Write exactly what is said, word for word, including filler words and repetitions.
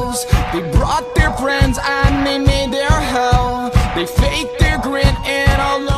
bells. They brought their friends and they made their hell. They faked their grin and all